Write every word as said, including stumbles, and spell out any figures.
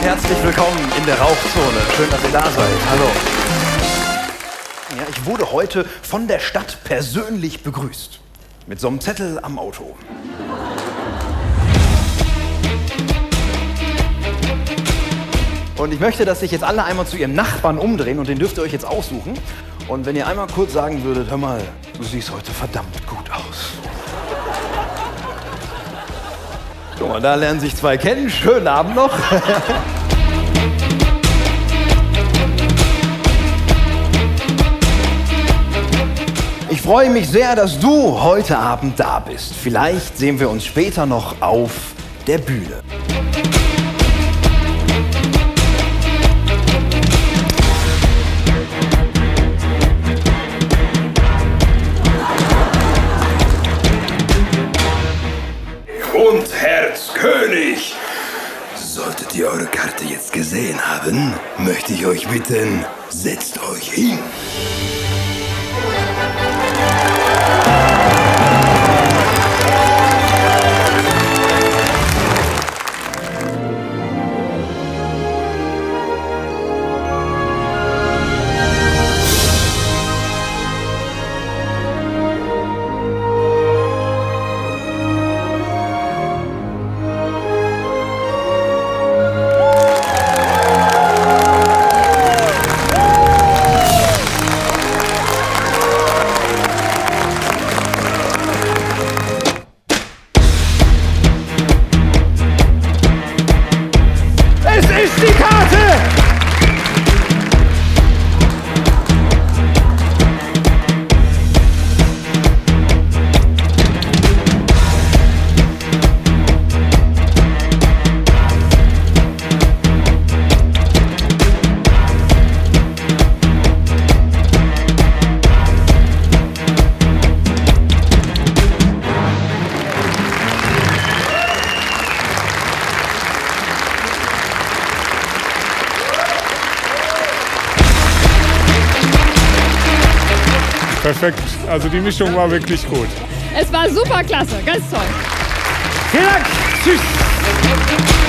herzlich willkommen in der Rauchzone. Schön, dass ihr da seid. Hallo. Ja, ich wurde heute von der Stadt persönlich begrüßt. Mit so einem Zettel am Auto. Und ich möchte, dass sich jetzt alle einmal zu ihrem Nachbarn umdrehen und den dürft ihr euch jetzt aussuchen. Und wenn ihr einmal kurz sagen würdet, hör mal, du siehst heute verdammt gut aus. Guck mal, da lernen sich zwei kennen. Schönen Abend noch. Ich freue mich sehr, dass du heute Abend da bist. Vielleicht sehen wir uns später noch auf der Bühne. Und Herzkönig, solltet ihr eure Karte jetzt gesehen haben, möchte ich euch bitten, setzt euch hin. Ist die Karte! Perfekt, also die Mischung war wirklich gut. Es war super klasse, ganz toll. Vielen Dank, tschüss.